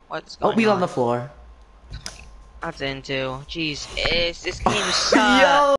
What's going Oatmeal on on? the floor. That's into. Jeez, this game sucks. Yo!